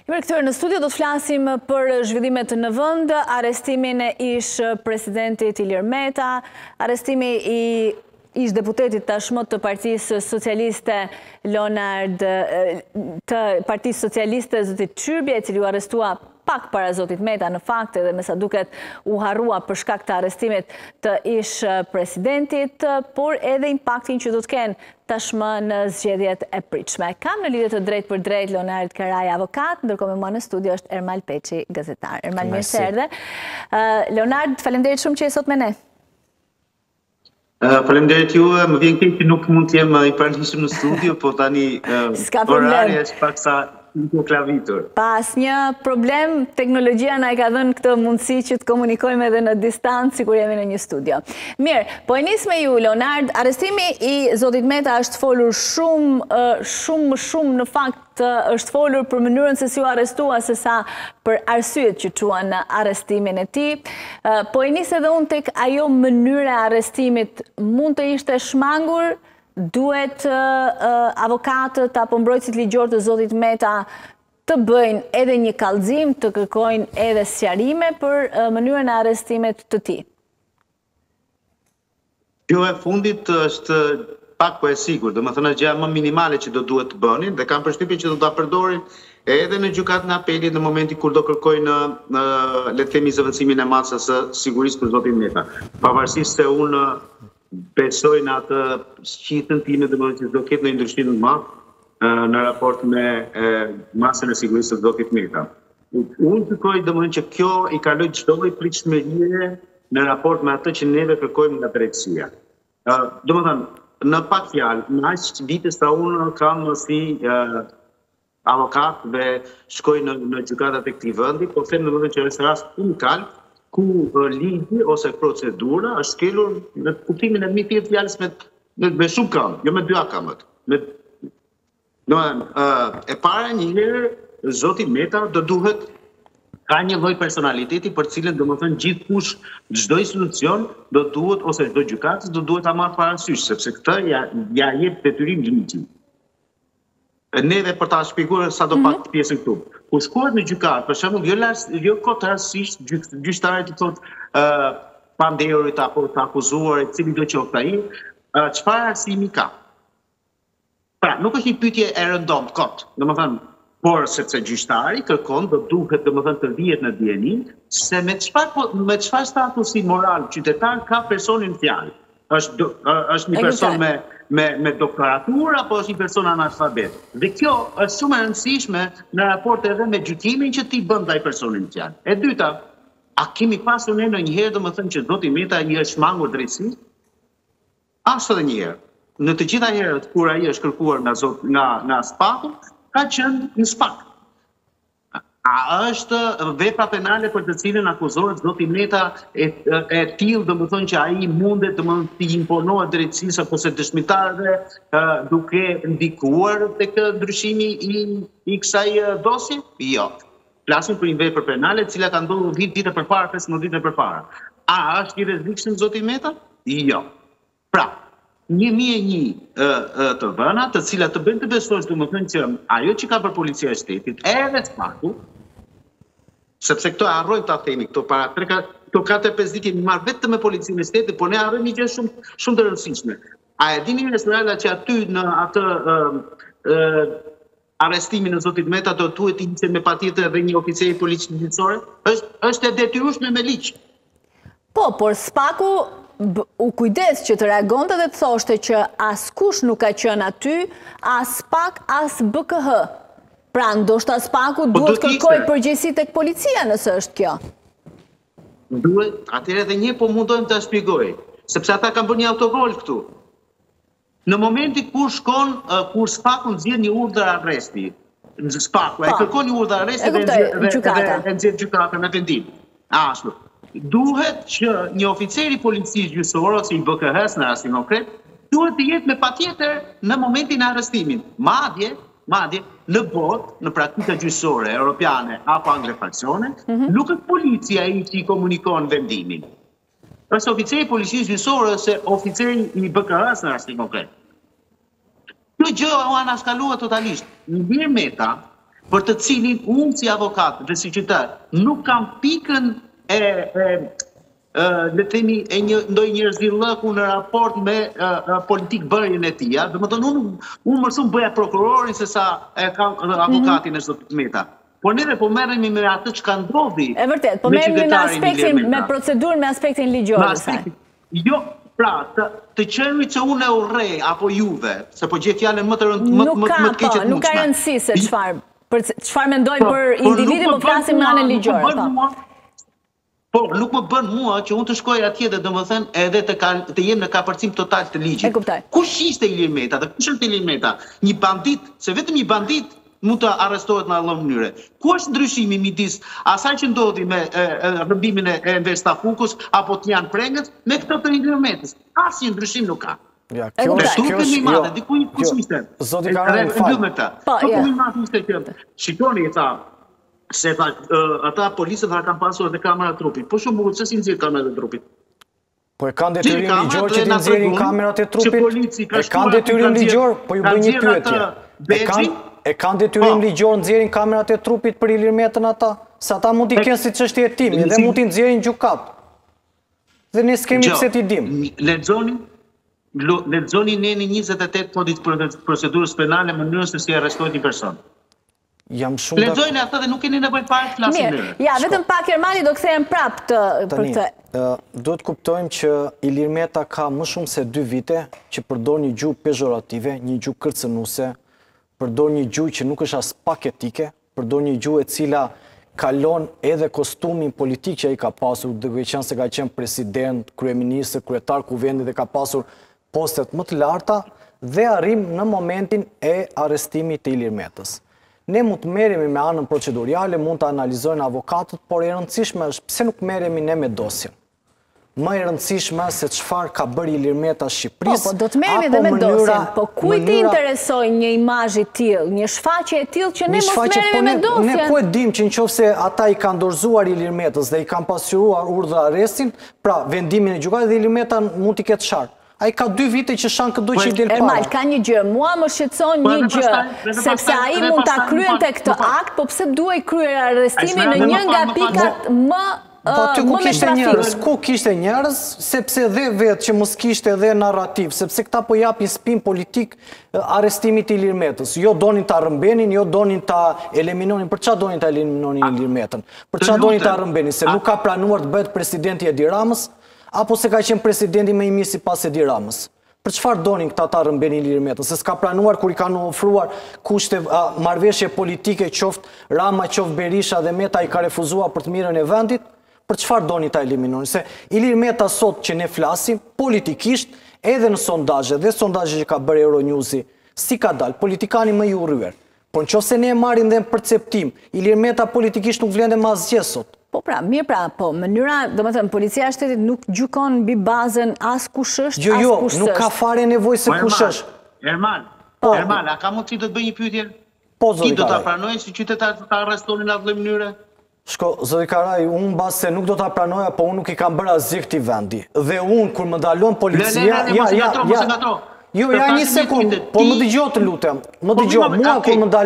Mirë, këtër në studio do të flasim për zhvillimet në vend, arestimin e ish presidentit Ilir Meta, arestimi i ish deputetit tashmë të Partisë Socialiste Leonard, të Partisë Socialiste zotit Qyrbje, i cili u arrestua pak para zotit Meta në fakt edhe me sa duket u harrua për shkak të arrestimit të ish presidentit, por edhe impaktin që do të kenë tashmë në zgjedhjet e pritshme. Kam në lidhje të drejt për drejt Leonard Karaj, avokat, ndërkohë me mua në studio është Ermal Peçi, gazetar. Ermal, mirë se erdhe. Leonard, faleminderit shumë që je sot me ne. Faleminderit ju, më vjen keq që nuk mund të jem i paralishëm në studio, po tani orari është paksa klavitur. Pas një problem, teknologjia na e ka dhënë këtë mundësi që të komunikojmë edhe në distancë, sikur jemi në një studio. Mirë, po e nis me ju, Leonard, arrestimi i zotit Meta është folur shumë në fakt është folur për mënyrën se si u arrestua se sa për arsyet që quan në arrestimin e tij. Po e nis edhe unë tek ajo mënyra e arrestimit, mund të ishte shmangur? Duhet avokatët apo mbrojtësit ligjor të zotit Meta të bëjnë edhe një kallëzim, të kërkojnë edhe sqarime për mënyrën e arrestimit të tij? Kjo e fundit është pak po e sigurt, domethënë gjëja më minimale që do duhet të bënin dhe kam përshtypjen që do ta përdorin edhe në gjykatën e apelit në momentin kur do kërkojnë le të themi zëvendësimin e masës së sigurisë për zotin Meta. Pavarësisht se unë besoj në atë shqitën time dhe që do ketë në ndryshim të madh në raport me masën e sigurisë të zotit Meta. Unë kërkoj domethënë që kjo i kaloj çdo lloj pritshmërie në raport me atë që neve kërkojmë nga drejtësia. Domethënë, në pak fjalë, në aq vite sa unë kam si avokat dhe shkoj në gjykatat e këtij vendi, po them domethënë që është rast unikal ku ligji ose procedura është skelur në kuptimin e mirë të fjalës me shumë këmbë, jo me dy këmbët. E para një herë zoti Meta do duhet ka një lloj personaliteti për cilën domethënë gjithkush, çdo institucion do duhet ose çdo gjykatës do duhet ta marrë parasysh, sepse këtë ja jep detyrim ligji. Neve për ta shpjeguar sa do pak pjesën këtu. Kur shkohet në gjykatë, për shembull, jo kot rastësisht gjyqtarët i thotë pandehurit apo të akuzuar, cili do qoftë ai, çfarë arsimi ka. Pra, nuk është një pyetje e rëndomt kot, domethënë, por sepse gjyqtari kërkon do duhet domethënë të vihet në dieni se me çfarë statusi moral qytetar ka personi në fjalë. Është një person me doktoratur apo është një person analfabet. Dhe kjo është shumë e rëndësishme në raport edhe me gjykimin që ti bën ndaj personit në fjalë. E dyta, a kemi pasur ne ndonjëherë domethënë që zoti Meta i është shmangur drejtësisë? Ashtu edhe një herë. Në të gjitha herët kur ai është kërkuar nga SPAK-u, ka qenë në SPAK. A është vepra penale për të cilën akuzohet zoti Meta e tillë domethënë që ai mundet domethënë të imponohet drejtësisë apo se dëshmitarëve duke ndikuar tek ndryshimi i kësaj dosje? Jo. Flasim për një vepër penale e cila ka ndodhur 10 vite përpara, 15 vite përpara. A është i rrezikshëm zoti Meta? Jo. Pra, 1001 të vëna, të cilat të bëjnë të besosh domethënë që ajo që ka për policia e shtetit edhe SPAK-u, sepse këto harrojmë ta themi, këto 4-5 ditë kemi marrë vetëm me policinë e shtetit, por ne harrojmë një gjë shumë të rëndësishme. A e dini Restorala që aty në atë arrestimin e zotit Meta do duhet të hiqet me patjetër edhe një oficer i policisë juridicore? Është e detyrueshme me ligj. Po, por SPAK-u u kujdes që të reagonte dhe të thoshte që askush nuk ka qenë aty, as SPAK, as BKH. Pra, ndoshta SPAK-u duhet kërkoj përgjegjësi tek policia nëse është kjo. Duhet, atëherë edhe një po mundojmë ta shpjegoj, sepse ata kanë bërë një autogol këtu. Në momentin kur SPAK-u nxjerr një urdhër arresti, SPAK-u e kërkon një urdhër arresti dhe nxjerr gjykatën në vendim. Ashtu. Duhet që një oficer i policisë gjyqësore ose i BKH-s në rastin konkret, duhet të jetë me patjetër në momentin e arrestimit. Madje në botë, në praktika gjyqësore europiane apo anglosaksone, nuk është policia ai që i komunikon vendimin. Është oficeri i policisë gjyqësore ose oficeri i BKH-s në rastin konkret. Kjo gjë u anaskaluar totalisht. Ilir Meta për të cilin unë si avokat dhe si qytetar nuk kam pikën le të themi e ndoj njerëzillëku në raport me politik bërjen e tij. Domethënë unë më shumë bëja prokurorin se sa e kam avokatin e zotit Meta. Por neve po merremi me atë që ka ndodhi. E vërtet, po merremi me aspektin, me procedurën, me aspektin ligjor. Jo, pra, të qenëri që unë e urrej apo juve, se po gjej fjalën më të keqe. Nuk ka rëndësi se çfarë mendoj për individin, po flasim në anën ligjore. Po, nuk më bën mua që unë të shkoj atje dhe domethënë edhe të jem në kapërcim total të ligjit. E kuptoj. Kush ishte Ilir Meta dhe kush është Ilir Meta? Një bandit, se vetëm një bandit mund të arrestohet në allë mënyre. Ku është ndryshimi midis asaj që ndodhi me rrëmbimin e Enver Stafukës apo të janë Prengës me këtë të Ilir Metës? Asnjë ndryshim nuk ka. Ja, kjo është Zoti Karani, fal. Po, kemi marrë ishte që shikoni e tha se ata policët kanë pasur edhe kamera trupit. Po shumë bukur, se si nxjerr kamerat e trupit? Po e kanë detyrim ligjor që t'i nxjerrin kamerat e trupit? E kanë detyrim ligjor, po ju bëj një pyetje. E kanë detyrim ligjor nxjerrin kamerat e trupit për Ilir Metën ata? Se ata mund t'i kenë si çështje timi dhe mund t'i nxjerrin gjykat. Dhe ne s'kemi pse t'i dim. Lexoni neni 28 kodit procedurës penale mënyrën se si arrestohet një person. Lexojnë atë dhe nuk keni nevojë fare të flasim mirë. Ja, vetëm pak Ermani do kthehem prapë për këtë. Duhet kuptojmë që Ilir Meta ka më shumë se 2 vite që përdor një gjuhë pejorative, një gjuhë kërcënuese, përdor një gjuhë që nuk është as pak etike, përdor një gjuhë e cila kalon edhe kostumin politik që ai ka pasur, duke qenë se ka qenë president, kryeminist, kryetar kuvendit dhe ka pasur postet më të larta dhe arrim në momentin e arrestimit të Ilir Metës. Ne mund të merremi me anën procedurale, mund të analizojnë avokatët, por e rëndësishme është pse nuk merremi ne me dosjen. Më e rëndësishme se çfarë ka bërë Ilir Meta Shqipërisë. Po, do të merremi edhe me dosjen, po kujt i interesoj një imazh i tillë, një shfaqje e tillë që ne mos merremi me dosjen? Ne po e dim që nëse ata i kanë dorëzuar Ilir Metës dhe i kanë pasqyruar urdhër arrestin, pra vendimin e gjykatës dhe Ilir Meta mund t'i ketë sharë. Ai ka 2 vite që shan këdo që i del para. Ermal, ka një gjë, mua më shqetëson një gjë, sepse ai mund ta kryente këtë akt, po pse duhej kryer arrestimin në një nga pikat më ku kishte njerëz, sepse dhe vetë që mos kishte edhe narrativ, sepse këta po japin spin politik arrestimit të Ilir Metës. Jo donin ta rrëmbenin, jo donin ta eliminonin. Për çfarë donin ta eliminonin Ilir Metën? Për çfarë donin ta rrëmbenin? Se nuk ka planuar të bëhet presidenti Edi Ramës? Apo se ka qenë presidenti më i mirë sipas Edi Ramës? Për çfarë donin këta ta rrëmbenin Ilir Metën? Se s'ka planuar kur i kanë ofruar kushte marrëveshje politike, qoftë Rama, qoftë Berisha dhe Meta i ka refuzuar për të mirën e vendit? Për çfarë donin ta eliminonin? Se Ilir Meta sot që ne flasim politikisht edhe në sondazhe dhe sondazhe që ka bërë Euronewsi, si ka dalë politikani më i urryer. Por nëse ne e marrim dhe në perceptim, Ilir Meta politikisht nuk vlen më asgjë sot. Po pra, mirë pra, po, mënyra, domethënë, policia e shtetit nuk gjykon mbi bazën as kush është, as kush s'është. Jo, nuk ka fare nevojë se kush është. Ermal, a ka mundësi të të bëj një pyetje? Po, zoti Karaj. Ti do ta pranojë si qytetar të ta arrestonin në atë mënyrë? Shko, zoti Karaj, unë mbas se nuk do ta pranoja, po unë nuk i kam bërë asgjë këtij vendi. Dhe unë kur më ndalon policia, Jo, ja një sekundë, po më dëgjoj të lutem. Më dëgjoj, mua kur më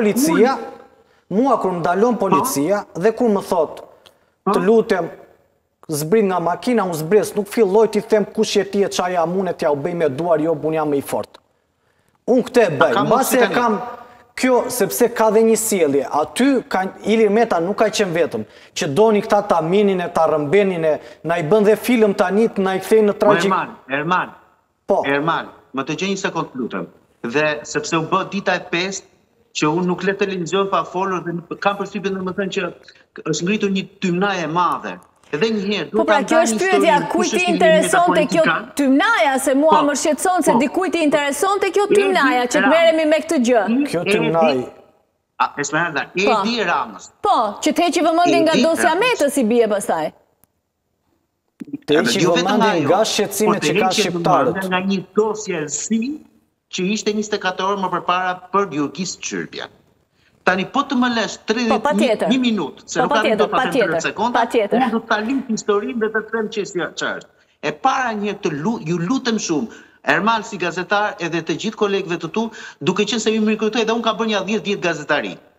ndalon policia dhe kur më thot të lutem, zbrit nga makina, unë zbres, nuk filloj t'i them kush je ti e qa jam unë e t'ja u bëj me duar, jo, unë jam me i fort. Unë këte e bëj, mbase e kam kjo, sepse ka dhe një sjellje, aty Ilir Meta nuk ka qenë vetëm, që doni këta ta minin e ta rrëmbenin e, na i bën dhe film tanit, na i kthejnë në tragjik. Erman, më të gjej një sekond lutem, dhe sepse u bë dita e 5, që unë nuk le televizion pa folur dhe kam përshtypjen domethënë që është ngritur një tymnaje e madhe. Edhe një herë, po pra, kjo është pyetja, kujt i interesonte kjo tymnaja, se mua më shqetëson se dikujt i interesonte kjo tymnaja, që të merremi me këtë gjë. Kjo tymnaj. Esmeralda, Edi Ramës. Po, që të heqi vëmendjen nga dosja Metës i bie pastaj. Të heqi vëmendjen nga shqetësimet që kanë shqiptarët. Nga një dosje që ishte 24 orë më përpara për Gjurgis Çyrpja. Tani po të më lesh 31 minutë, se nuk kanë do të patem 30 sekonda, unë do të talim historinë dhe të them që është. E para një ju lutem shumë, Ermal si gazetar edhe të gjithë kolegëve të tu, duke qenë se ju më rikujtoj dhe unë kam bërë një 10 vjet gazetari.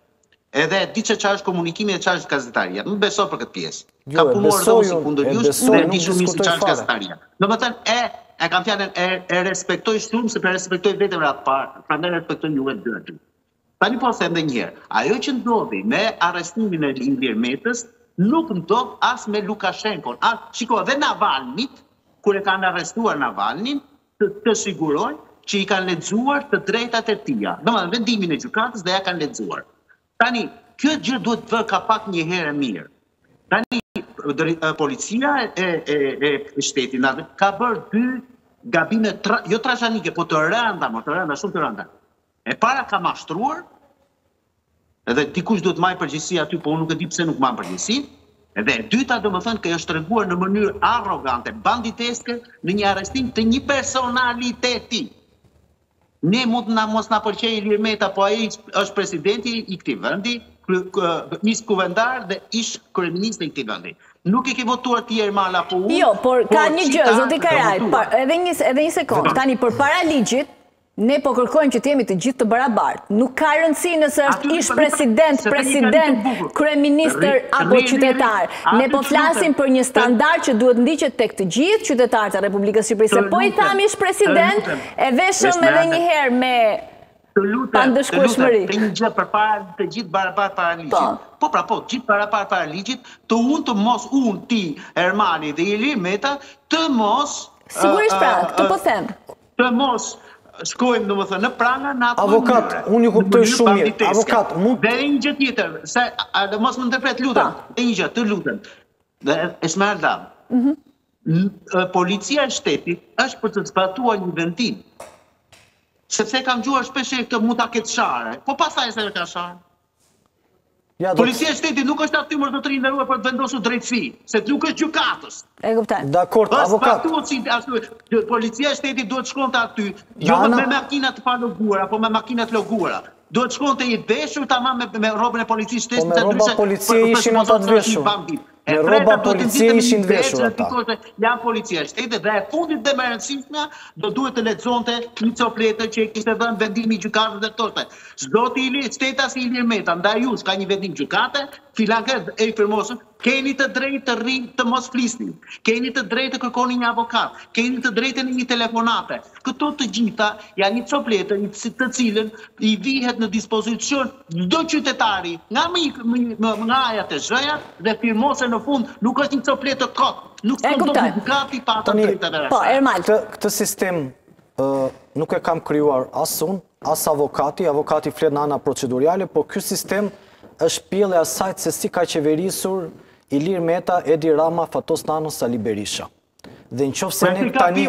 edhe di që është komunikimi dhe që është gazetaria. Më besoj për këtë pjesë. Jo, Ka punuar dhe si kundër jush dhe di shumë se që është gazetaria. Në më thënë, e kam fjallën, e respektoj shumë, se për respektoj vetëm ratë parë, pra ne respektoj një vetë dërë. Tani po them dhe njërë, ajo që ndodhi me arrestimin e Ilir Metës, nuk ndodh as me Lukashenkon. Shiko, dhe Navalnit, kur e kanë arrestuar Navalnin, të siguroj që i kanë lexuar të drejtat e tia. Domethënë vendimin e gjykatës dhe ja kanë lexuar. Tani, kjo gjë duhet të vë ka pak një herë mirë. Tani, policia e shtetit ka bërë dy gabime, jo trashënike, po të rënda, shumë të rënda. E para ka mashtruar, edhe dikush duhet marrë përgjegjësi aty, po unë nuk e di pse nuk marr përgjegjësi. Edhe e dyta do më thënë që është treguar në mënyrë arrogante, banditeske, në një arrestim të një personaliteti. Ne mund na mos na pëlqej Ilir Meta, po ai është presidenti i këtij vendi, ish kuvendar dhe ish kryeminist i këtij vendi. Nuk e ke votuar ti Ermal apo unë? Jo, por ka një gjë, zoti Karaj, edhe një sekond, tani përpara ligjit, ne po kërkojmë që të jemi të gjithë të barabartë. Nuk ka rëndësi nëse është ish president, kryeministër apo qytetar. Ne po flasim për një standard që duhet ndiqet tek të gjithë qytetarët e Republikës Shqipërisë. Po i tham ish president, e veshëm edhe një herë me pandëshkueshmëri. Të një gjë përpara të gjithë barabartë para ligjit. Po, gjithë barabartë para ligjit, të mos unë, ti, Ermani dhe Ilir Meta, të mos... Sigurisht pra, këtë po them. Të mos... shkojmë në më thënë në pranga në atë avokat, unë ju kuptoj shumë mirë. Avokat, mund... Dhe një gjë tjetër, mos më ndërpret, lutem. Dhe një gjë, të lutem. Dhe Esmeralda, policia e shtetit është për të zbatuar një vendim. Sepse kam gjuar shpeshe këtë mund ta ketë share. Po pastaj se ka share. Policia e shtetit nuk është aty më të rinderuar për të vendosur drejtësi, se nuk është gjykatës. E kuptoj. Dakor, avokat. Policia e shtetit duhet shkonte aty, jo me makina të paloguara, apo me makina të loguara. Duhet shkonte i veshur tamam me rrobën e policisë shtetit. Po me rroba policie ishin ata të veshur. Me rroba policie ishin të veshur ata. Janë policia e shtetit dhe e fundit dhe më e rëndësishmja do duhet të lexonte një copletë që e kishte dhënë vendimi i gjykatës dhe thoshte, çdo shtetas i Ilir Meta ndaj jush ka një vendim gjykate, filanket e i firmosën, keni të drejtë të rrinë të mos flisni, keni të drejtë të kërkoni një avokat, keni të drejtë në një telefonate. Këto të gjitha janë një copletë të cilën i vihet në dispozicion çdo qytetari nga aja të zhëja dhe firmose në fund, nuk është një copletë të kot, nuk është do gjykati pa të drejtë. Po, Ermal. Këtë sistem nuk e kam krijuar as unë, as avokati flet në ana procedurale, po ky sistem është pjellë e asajt se si ka qeverisur Ilir Meta, Edi Rama, Fatos Nano, Sali Berisha. Dhe në qofë se ne tani...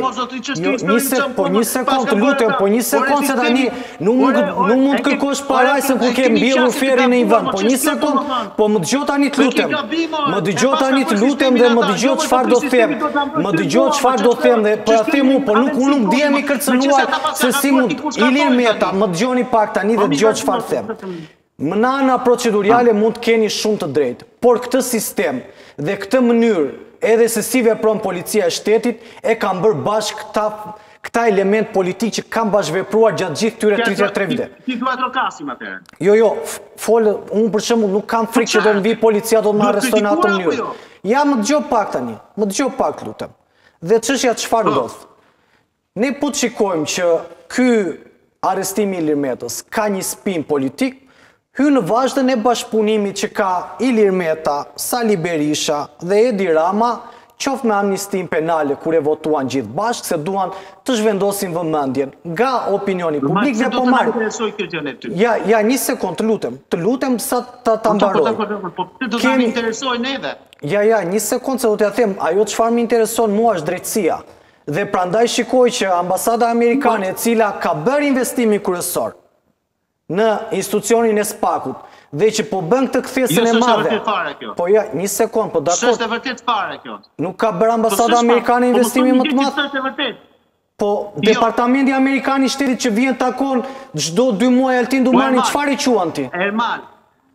një sekund, të lutem, po një sekund se tani nuk mund kërkosh paraj se ku ke mbjellur feri në i vend. Po një sekund, po më dëgjoj tani të lutem. Më dëgjoj tani të lutem dhe më dëgjoj çfarë do të them. Më dëgjoj çfarë do të them dhe po ja them unë, po nuk dihem i kërcënuar se si mund Ilir Meta, më dëgjoni pak tani dhe dëgjoj çfarë them. Më në ana procedurale mund të keni shumë të drejtë, por këtë sistem dhe këtë mënyrë edhe se si vepron policia e shtetit e kanë bërë bashkë këta element politik që kanë bashkëvepruar gjatë gjithë këtyre 33 vite. Ti duhet trokasim atëherë. Jo, folë, unë për shembull nuk kam frikë që do të vi policia do të më arrestojnë në atë mënyrë. Ja, më dëgjoj pak tani, më dëgjoj pak lutem. Dhe çështja çfarë ndodh? Ne po të shikojmë që ky arrestim i Ilir Metës ka një spin politik, hynë në vazhdën e bashkëpunimit që ka Ilir Meta, Sali Berisha dhe Edi Rama, qoftë me amnistin penale kur e votuan gjithë bashkë, se duan të zhvendosin vëmendjen nga opinioni publik dhe po marrë. Ja, një sekund, të lutem sa ta mbaroj. Po të do të më interesoj neve. Ja, një sekund se do t'ja them, ajo çfarë më intereson mua është drejtësia. Dhe prandaj shikoj që ambasada amerikane e cila ka bërë investimin kryesor në institucionin e SPAK-ut, dhe që po bën këtë kthesën e madhe. Po ja, një sekund, po dakor. Është e vërtet fare kjo. Nuk ka bërë ambasada amerikane investimin më të madh. Po departamenti amerikan i shtetit që vjen takon çdo 2 muaj Altin Dumani, çfarë i quan ti? Ermal,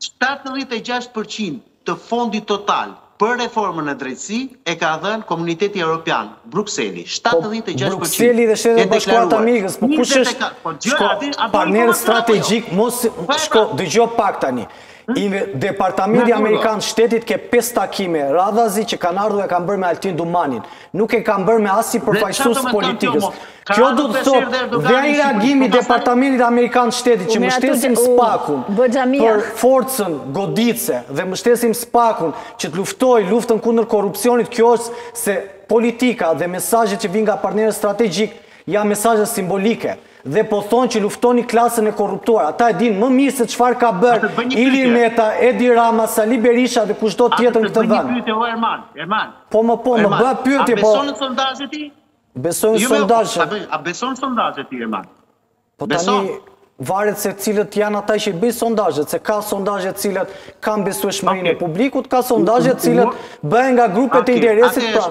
76% të fondit total për reformën e drejtësi e ka dhënë Komuniteti Evropian, Brukseli, 76%. Brukseli dhe Shtetet e Bashkuara Amerikës, po kush është partner strategjik, mos dëgjoj pak tani. Departamenti Amerikan Shtetit ke 5 takime radhazi që kanë ardhur e kanë bërë me Altin Dumanin. Nuk e kanë bërë me asnjë përfaqësues politikës. Kjo do të thotë dhe ai reagimi i Departamentit Amerikan Shtetit që mbështesim SPAK-un për forcën goditse dhe mbështesim SPAK-un që të luftojë luftën kundër korrupsionit, kjo është se politika dhe mesazhet që vijnë nga partnerët strategjik janë mesazhe simbolike. Dhe po thonë që luftoni klasën e korruptuar. Ata e dinë më mirë se çfarë ka bërë Ilir Meta, Edi Rama, Sali Berisha dhe kushdo tjetër në këtë vend. Po më bë pyetje, po. A beson në sondazhet ti? Besoj në sondazhet. A beson në sondazhet ti, Erman? Po tani varet se cilët janë ata që bëjnë sondazhet, se ka sondazhe të cilët kanë besueshmërinë e publikut, ka sondazhe të cilët bëhen nga grupet e interesit pra.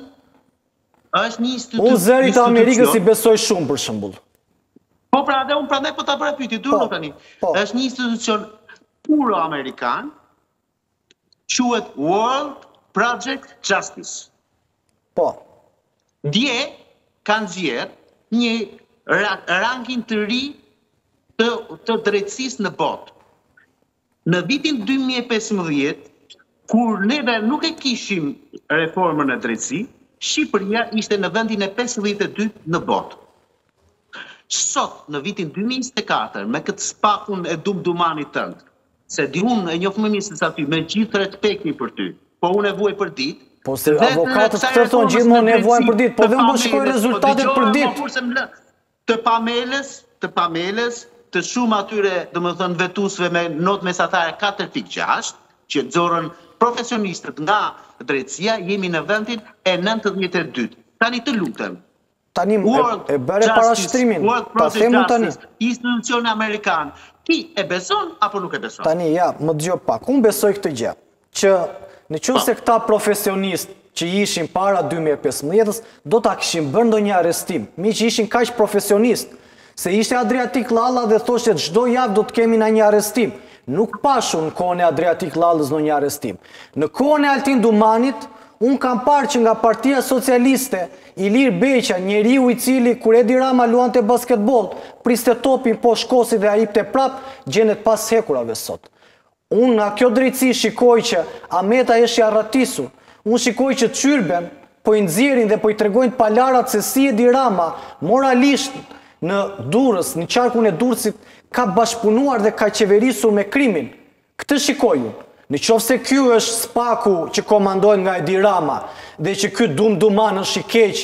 Është një institucion. Unë zërit e Amerikës i besoj shumë për shembull. Po pra dhe unë prandaj po ta bëra pyetje duro tani. Është një institucion puro amerikan, quhet World Project Justice. Po. Dje kanë zgjedhur një ranking të ri të drejtësisë në botë. Në vitin 2015, kur neve nuk e kishim reformën e drejtësi, Shqipëria ishte në vendin e 52 në botë. Sot, në vitin 2024, me këtë SPAK-un e dumdumanit tëndë, se di unë e njoh më mirë se sa ty, me gjithë respektin për ty, po unë e vuaj për ditë. Po se avokatët këtë thonë gjithmonë e vuajnë për ditë, po dhe unë shikoj rezultatet për ditë. Të pameles, të shumë atyre, domethënë vetuesve me notë mesatare 4.6, që nxorën profesionistët nga drejtësia, jemi në vendin e 92. Tani të lutem. Tani e bëre parashtrimin, ta themu tani. Institucioni amerikan, ti e beson apo nuk e beson? Tani, ja, më dëgjoj pak. Unë besoj këtë gjë, që në qoftë se këta profesionistë që ishin para 2015-s, do ta kishin bërë ndonjë arrestim. Mi që ishin kaq profesionistë, se ishte Adriatik Llalla dhe thoshte çdo javë do të kemi na një arrestim. Nuk pashun në kohën e Adriatik Llallës në një arrestim. Në kohën e Altin Dumanit, unë kam parë që nga Partia Socialiste, Ilir Beqa, njeriu i cili kur Edi Rama luante basketbol, priste topin po shkosi dhe aripte prap, gjenet pas hekurave sot. Unë nga kjo drejtësi shikoj që Ameta është arratisur. Unë shikoj që Çyrben po i nxjerrin dhe po i tregojnë palarat se si Edi Rama moralisht në Durrës, në qarkun e Durrësit, ka bashkëpunuar dhe ka qeverisur me krimin. Këtë shikoj unë. Në qoftë se ky është SPAK-u që komandohet nga Edi Rama dhe që ky dumduman është i keq,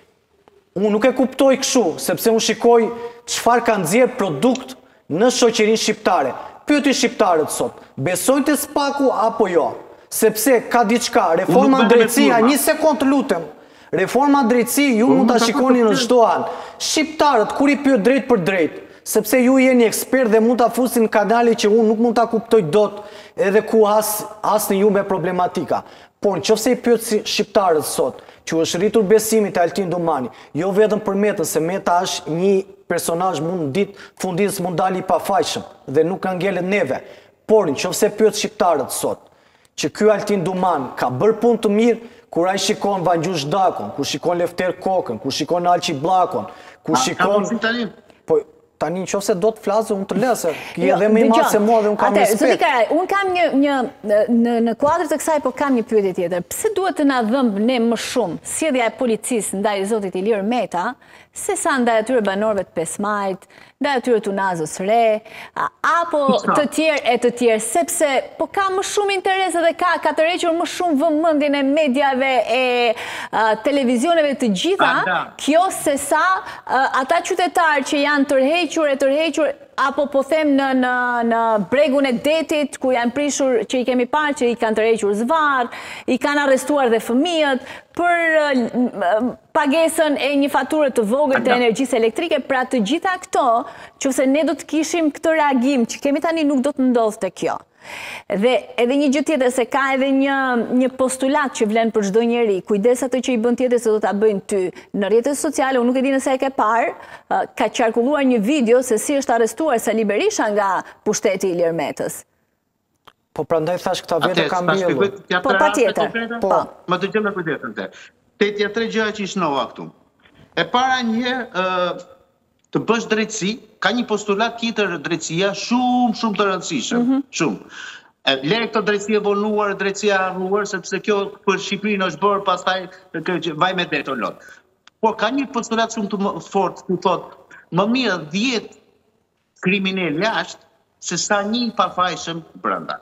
unë nuk e kuptoj kështu, sepse unë shikoj çfarë ka nxjerr produkt në shoqërinë shqiptare. Pyeti shqiptarët sot, besojnë te SPAK-u apo jo? Sepse ka diçka, reforma drejtësia, një sekond lutem. Reforma drejtësi ju mund ta shikoni në çdo anë. Shqiptarët kur i pyet drejt për drejt, sepse ju jeni ekspert dhe mund ta fusin në kanale që unë nuk mund ta kuptoj dot, edhe ku hasni ju me problematika. Por nëse i pyet shqiptarët sot, që është rritur besimi te Altin Dumani, jo vetëm për Metën, se Meta është një personazh mund ditë funditës mund dali i pafajshëm dhe nuk ka ngelet neve. Por nëse pyet shqiptarët sot, që ky Altin Duman ka bërë punë të mirë, kur ai shikon Vangjush Dakon, kur shikon Lefter Kokën, kur shikon Alçi Bllakon, kur shikon po tani nëse do të flasë unë të lëse, ki edhe më i madh se mua dhe unë kam respekt. Zoti Karaj, unë kam në kuadër të kësaj, po kam një pyetje tjetër. Pse duhet të na dhëmbë ne më shumë sjellja e policisë ndaj zotit Ilir Meta, se sa ndaj atyre banorëve të 5 Majit, ndaj atyre të Unazës Re, apo të tjerë e të tjerë, sepse po ka më shumë interes dhe ka tërhequr më shumë vëmendjen e mediave e televizioneve të gjitha, kjo se sa ata qytetarë që janë tërhequr, apo po them në bregun e detit, ku janë prishur, që i kemi parë që i kanë tërhequr zvarr, i kanë arrestuar dhe fëmijët, për pagesën e një fature të vogël të energjisë elektrike, pra të gjitha këto, qofse ne do të kishim këtë reagim që kemi tani nuk do të ndodhte kjo. Dhe edhe një gjë tjetër, se ka edhe një postulat që vlen për çdo njeri, kujdes atë që i bën tjetër se do ta bëjnë ty. Në rrjetet sociale, unë nuk e di nëse e ke parë, ka qarkulluar një video se si është arrestuar Sali Berisha nga pushteti i Ilir Metës. Po prandaj thash këta vete ka mbjellur. Po patjetër. Po. Më dëgjoj me kujdes të. Tetja 3 gjëra që ishnova këtu. E para një të bësh drejtësi, ka një postulat tjetër drejtësia shumë të rëndësishëm, shumë. Le këtë drejtësia vonuar, drejtësia arruar, sepse kjo për Shqipërinë është bërë, pastaj vaj me deto lot. Por ka një postulat shumë të fort, të thotë, më mirë 10 kriminal jashtë, se sa një pafajshëm brenda.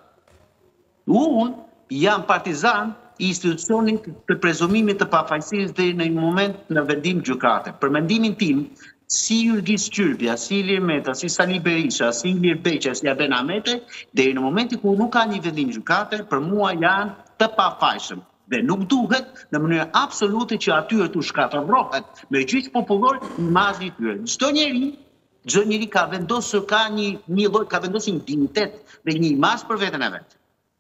Unë jam partizan i institucionit të prezumimit të pafajësisë dhe në një moment në vendim gjykate. Për mendimin tim, si Jurgjis Qyrbja, si Ilir Meta, si Sali Berisha, si Ilir Beqa, si Aden Ahmeti, deri në momenti ku nuk ka një vendim gjykate, për mua janë të pafajshëm. Dhe nuk duhet në mënyrë absolute që atyre të shkatërrohet me gjyq popullor imazhi i tyre. Çdo njeri ka vendosur ka një lloj, ka vendosur një dignitet dhe një imazh për veten e vet.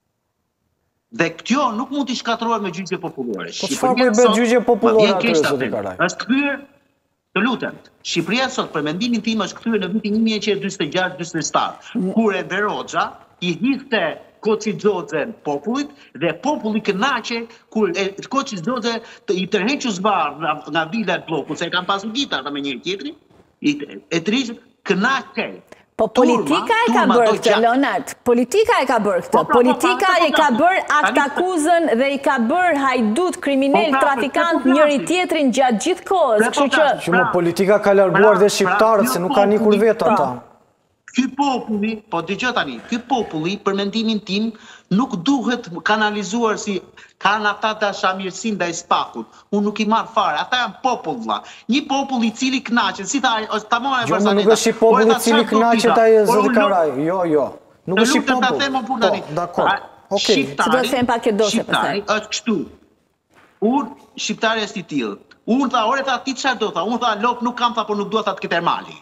Dhe kjo nuk mund t'i shkatërrohet me gjyqje popullore. Po çfarë po bëhet gjyqje popullore aty zoti Karaj? Është kthyer, të lutem, Shqipëria sot për mendimin tim është kthyer në vitin 1946-47, kur Enver Hoxha i hidhte Koçi Xhoxhen popullit dhe populli kënaqe kur Koçi Xhoxhe i tërhequ zvarr nga vila e bllokut, se kanë pasur gitar me njëri tjetrin, e tërheqën kënaqe. Po politika e ka bërë këtë, Leonard. Politika e ka bërë këtë. Politika e ka bërë akt akuzën dhe i ka bërë hajdut, kriminal, trafikant, njëri tjetrin gjatë gjithë kohës. Që më politika ka larguar dhe shqiptarët, se nuk ka një kur vetë ata. Ky populli, po dëgjoj tani, ky populli për mendimin tim nuk duhet kanalizuar si kanë ata dashamirësinë ndaj spakut. Unë nuk i marr fare, ata janë popull vlla. Një popull i cili kënaqet, si tha, tamam e vërtetë. Nuk është i popull i cili kënaqet ai zoti Karaj. Jo. Nuk është i popull. Po, dakor. Okej. Si do të them pak këtë dosje pastaj. Është kështu. Unë shqiptari është i tillë. Unë tha, ore tha ti çfarë do tha? Unë tha, lop nuk kam tha, por nuk dua tha të ketë mali.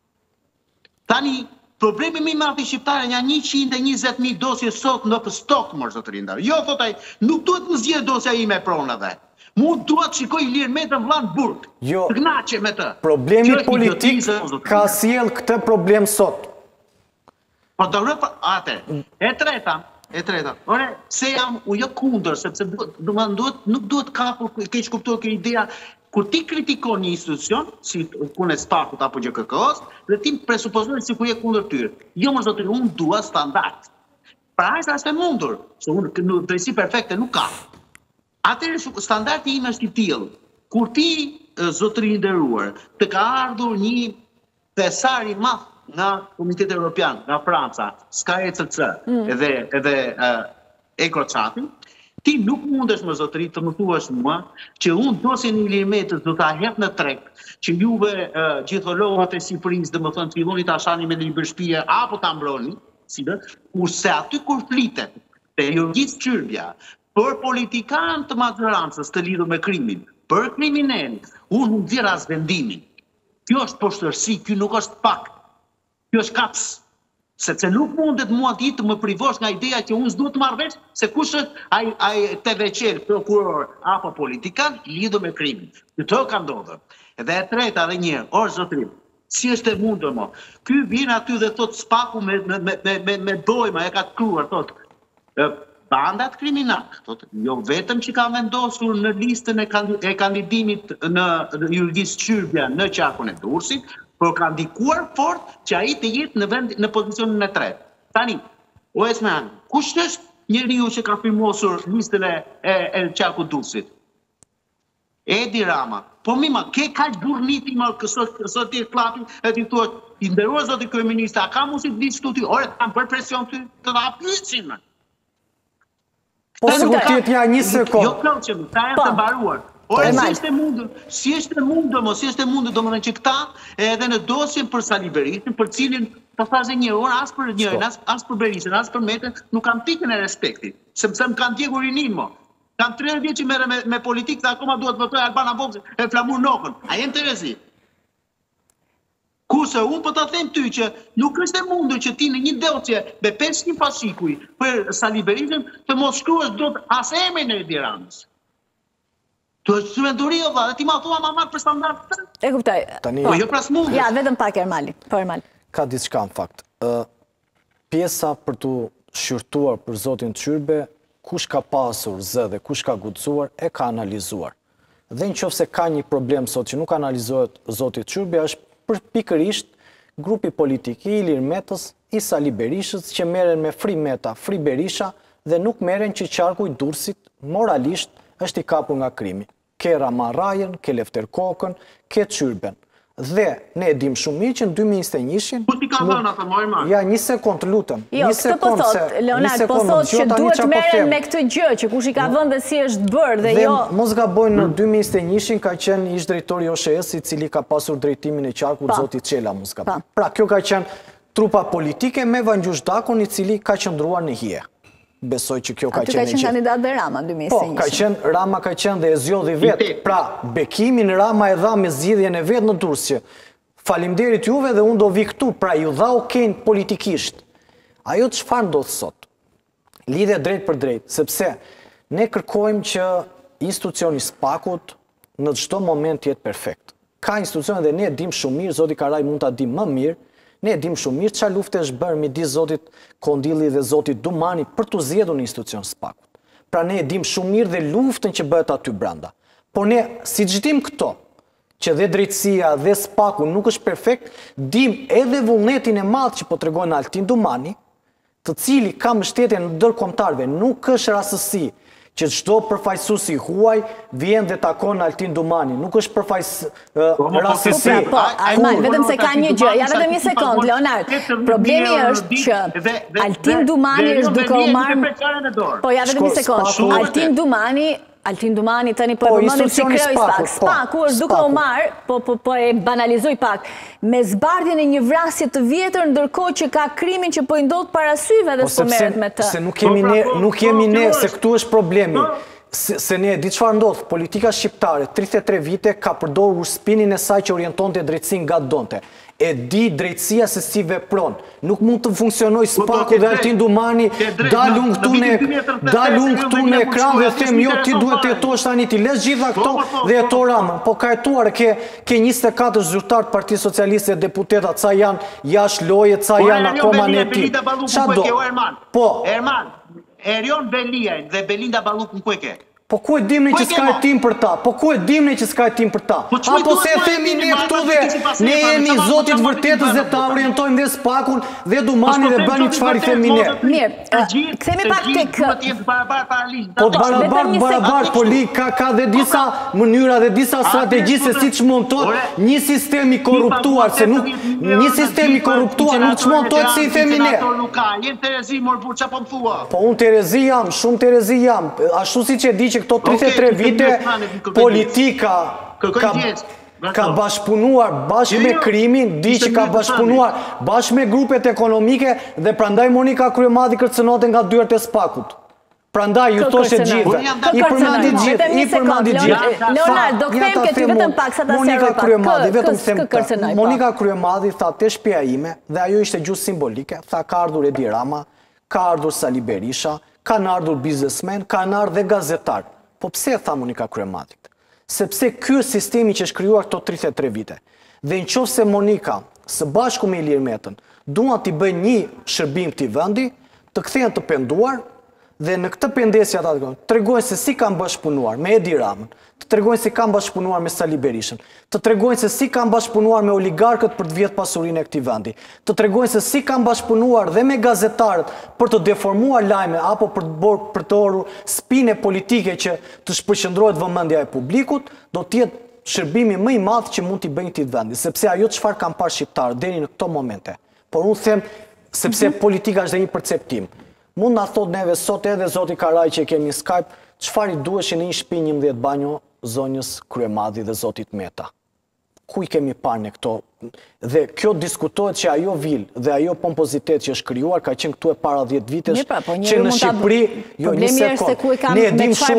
Tani problemi më i madh i shqiptarëve janë 120.000 dosje sot në stok, mor zotërinda. Jo, thot ai, nuk duhet të zgjedh dosja ime pronave. Mu duhet shikoj Ilir Metën vllan burg. Jo. Të kënaqem me të. Problemi politik ka sjell këtë problem sot. Po atë. E treta. Ore, se jam jo kundër, sepse nuk duhet kapur keq kuptuar kjo ideja. Kur ti kritikon një institucion, si punë e Spakut apo GKK-s, dhe ti presupozon se ku je kundër tyre. Jo më zotin, unë dua standard. Pra është as e mundur, se unë drejtësi perfekte nuk ka. Atëherë standardi im është i tillë. Kur ti, zotëri i nderuar, të ka ardhur një pesar i madh nga Komiteti Evropian, nga Franca, SKECC edhe Ekrocati, ti nuk mundesh më zotëri të më thuash mua që unë dosjen e Ilir Metës do ta hep në treg, që juve gjithologët e Shqipërisë, domethënë të filloni ta shani me libërshpije apo ta mbroni, kurse aty kur flitet te Jurgjis Qyrbja për politikan të majorancës të lidhur me krimin, për kriminal, unë nuk nxjerr as vendimin. Kjo është poshtërsi, kjo nuk është pakt. Kjo është kaps. Sepse nuk mundet mua ti të më privosh nga ideja që unë s'duhet të marr vesh se kush është ai TVQ, prokuror apo politikan lidhur me krimin. Këto ka ndodhur. Edhe e treta edhe një herë, o zotrim, si është e mundur mo? Ky vjen aty dhe thot Spaku me dojma e ka të kruar, thot bandat kriminale, thot jo vetëm që ka vendosur në listën e kandidimit në Jurgjis Qyrbja në qarkun e Durrësit, por ka ndikuar fort që ai të jetë në pozicionin e tretë. Tani, o Esmean, kush është njeriu që ka firmosur listën e qarkut Durrësit? Edi Rama. Po mima, ke kaq burrniti më kësot ti klapi e ti thua, i nderuar zoti kryeminist, a ka mundësi të vish këtu ti? Ore, kam bërë presion ty të ta pyetsin më. Po sigurisht ja një sekond. Jo kloçem, ta janë të mbaruar. Ore, si është e mundur, domethënë që këta edhe në dosjen për Sali Berishën, për cilin po thashë një orë as për njërin, as për Berishën, as për Metën, nuk kam pikën e respektit, sepse më kanë djegur rinin mo. Kam 30 vjet që merrem me politikë dhe akoma duhet votoj Albana Boksi e flamur nokën. A jem Terezi? Kurse unë po ta them ty që nuk është e mundur që ti në një dosje me 500 fashikuj për Sali Berishën të mos shkruash dot as emrin e Edi Ramës. Të është sëmenduri o dhe ti ma thua ma marrë për standartë. E kuptoj. Po jo pras mundës. Ja, vetëm pak Ermali. Po Ermali. Ka diçka në fakt. Pjesa për të shqyrtuar për zotin Qyrbe, kush ka pasur zë dhe kush ka guxuar, e ka analizuar. Dhe në qoftë se ka një problem sot që nuk analizohet zoti Qyrbe, është për pikërisht grupi politik i Ilir Metës, i Sali Berishës, që merren me Free Meta, Free Berisha, dhe nuk merren që qarku i Durrësit moralisht është i kapur nga krimi. Ke Rama Rajën, ke Lefter Kokën, ke Çyrben. Dhe ne dim shumë mirë që në 2021-shin... Ku ti ka dhënë atë më Erman? Ja, një sekund, lutem. Jo, këtë po thot, Leonard, po thot që duhet merren me këtë gjë, që kush i ka vënë dhe si është bërë, dhe jo... Dhe mos gabojnë në 2021-shin ka qenë ish drejtori OSHE-s, i cili ka pasur drejtimin e qarkut zoti Çela, mos gabojnë. Pra, kjo ka qenë trupa politike me Vangjush Dakun, i cili ka qëndruar në hije. Besoj që kjo ka qenë e gjithë. Aty ka qenë kandidat dhe Rama në 2021. Po, ka qenë, Rama ka qenë dhe e zjodhi vetë. Pra, bekimin Rama e dha me zgjidhjen e vetë në Durrës që faleminderit juve dhe unë do vi këtu, pra ju dha okejn politikisht. Ajo çfarë ndodh sot? Lidhe drejt për drejt, sepse ne kërkojmë që institucioni Spakut në çdo moment jetë perfekt. Ka institucione dhe ne dim shumë mirë, zoti Karaj mund ta dim më mirë. Ne dim shumë mirë çfarë lufte është bërë midis zotit Kondilli dhe zotit Dumani për të zgjedhur në institucion Spakut. Pra ne dim shumë mirë dhe luftën që bëhet aty brenda. Por ne, siç dim këto, që dhe drejtësia dhe Spaku nuk është perfekt, dim edhe vullnetin e madh që po tregon Altin Dumani, të cili ka mbështetje në ndërkombëtarëve, nuk është rastësi që çdo përfaqësues i huaj vjen dhe takon Altin Dumani. Nuk është rastësi. Po, Armand, vetëm se ka një gjë. Ja vetëm një sekond, Leonard. Problemi është që Altin Dumani është duke u marrë... Po, ja vetëm një sekond. Altin Dumani tani po e përmendim si kreu i Spak. Spaku është duke u marrë, po e banalizoj pak, me zbardhjen e një vrasje të vjetër, ndërkohë që ka krimin që po i ndodh para syve dhe s'po merret me të. Se nuk jemi ne, se këtu është problemi. Se ne, di çfarë ndodh, politika shqiptare, 33 vite, ka përdorur spinin e saj që orientonte drejtësinë nga donte. E di drejtësia se si vepron. Nuk mund të funksionoj Spaku dhe Altin Dumani dalun këtu në ekran dhe them jo ti duhet të jetosh tani ti lesh gjitha këto dhe jeto Ramën. Po ka jetuar ke 24 zyrtar të Partisë Socialiste deputetat, ca janë jashtë loje, ca janë akoma në ti. Çfarë do? Po, Erman, Erion Beliaj dhe Belinda Ballukun ku e ke? Po ku e dimni që s'ka hetim për ta? Po ku e dimni që s'ka hetim për ta? Apo se themi ne këtu dhe ne jemi zotit vërtetës dhe ta orientojmë dhe Spakun dhe Dumani dhe bëni çfarë i themi ne. Mirë, kthehemi pak tek... Po barabar, po ka dhe disa mënyra dhe disa strategji se si çmontohet një sistem i korruptuar, se nuk një sistem i korruptuar nuk çmontohet si i themi ne. Po unë Terezi jam, shumë Terezi jam, ashtu siç e di që këto 33 vite politika ka bashkëpunuar bashkë me krimin, di që ka bashkëpunuar bashkë me grupet ekonomike dhe prandaj Monika Kryemadhi kërcënote nga dyert e Spakut. Prandaj ju thoshe gjithë. I përmendi gjithë. Leonard, do kthejmë këty vetëm pak sa ta servoj pak. Monika Kryemadhi tha te shtëpia ime dhe ajo ishte gjusë simbolike, tha ka ardhur Edi Rama, ka ardhur Sali Berisha, kanë ardhur biznesmen, kanë ardhur dhe gazetar. Po pse tha Monika Kryemadhi? Sepse ky është sistemi që është krijuar këto 33 vite. Dhe nëse Monika, së bashku me Ilir Metën, duan t'i bëjnë një shërbim këtij vendi, të kthehen të penduar dhe në këtë pendesje ata tregojnë se si kanë bashkëpunuar me Edi Ramën, të tregojnë se kanë bashkëpunuar me Sali Berishën, të tregojnë se si kanë bashkëpunuar me oligarkët për të vjedhur pasurinë e këtij vendi, të tregojnë se si kanë bashkëpunuar dhe me gazetarët për të deformuar lajme apo për të orur spinë politike që të shpërqendrohet vëmendja e publikut, do të jetë shërbimi më i madh që mund t'i bëjnë këtij vendi, sepse ajo çfarë kanë parë shqiptarët deri në këto momente. Por unë them sepse politika është një perceptim. Mund na thot neve sot edhe zoti Karaj që kemi Skype, çfarë i duheshin në një shtëpi 11 banjo zonjës Kryemadhi dhe zotit Meta. Ku i kemi parë ne këto? Dhe kjo diskutohet që ajo vil dhe ajo pompozitet që është krijuar ka qenë këtu e para 10 vitesh, që në Shqipëri, jo një sekond, ne e dim shumë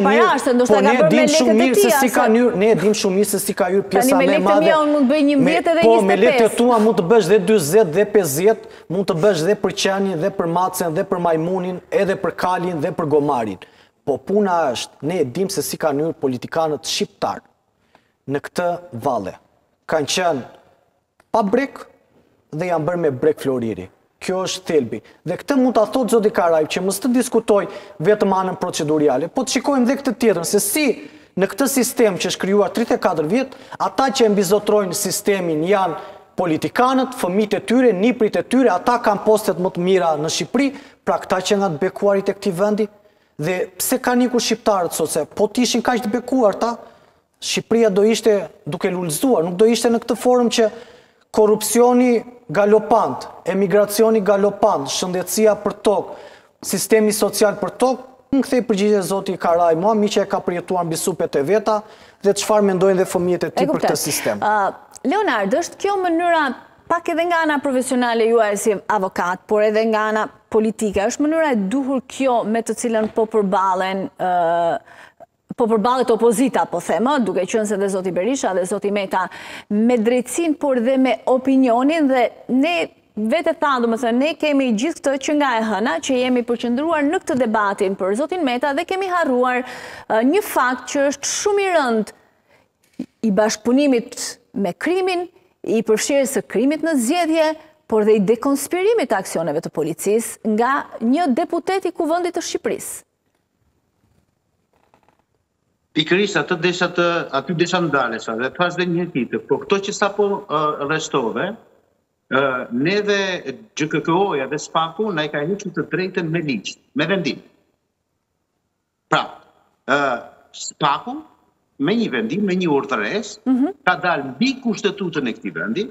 mirë se si ka hyrë, ne e dim shumë mirë se si ka hyrë pjesa më e madhe. Po me lekët e tua mund të bësh dhe 40 dhe 50, mund të bësh dhe për qenin dhe për macen dhe për majmunin, edhe për kalin dhe për gomarin. Po puna është, ne e dim se si ka hyrë politikanët shqiptar në këtë valle. Kanë qenë pa brek dhe janë bërë me brek floriri. Kjo është thelbi. Dhe këtë mund të thotë zoti Karaj që mos të diskutoj vetëm anën proceduriale, po të shikojmë dhe këtë tjetrën, se si në këtë sistem që është krijuar 34 vjet, ata që e mbizotrojnë sistemin janë politikanët, fëmijët e tyre, niprit e tyre, ata kanë postet më të mira në Shqipëri, pra këta që nga të bekuarit e këtij vendi, dhe pse kanë ikur shqiptarët sot se po të ishin kaq të bekuar ta, Shqipëria do ishte duke lullzuar, nuk do ishte në këtë formë që korrupsioni galopant, emigracioni galopant, shëndetësia për tokë, sistemi social për tokë, në kthej përgjigje zoti Karaj, mua mi që e ka përjetuar mbi supet e veta dhe çfarë mendojnë dhe fëmijët e tij për këtë sistem. Leonard, është kjo mënyra pak edhe nga ana profesionale juaj si avokat, por edhe nga ana politike, është mënyra e duhur kjo me të cilën po përballet opozita, po thema, duke qenë se dhe zoti Berisha dhe zoti Meta me drejtsin, por dhe me opinionin, dhe ne vete tha, do më thënë, ne kemi gjithë këtë që nga e hëna, që jemi përqendruar në këtë debatin për zotin Meta dhe kemi harruar një fakt që është shumë i rënd i bashkëpunimit me krimin, i përfshirjes së krimit në zgjedhje, por dhe i dekonspirimit të aksioneve të policisë nga një deputet i Kuvendit të Shqipërisë. Pikërisht aty desha ndalesha dhe pas dhe një tjetër, por këto që sapo rrestove, neve GKK-oja dhe SPAK-u na i ka hequr të drejtën me ligj, me vendim. Pra, SPAK-u me një vendim, me një urdhëres, ka dalë mbi kushtetutën e këtij vendi,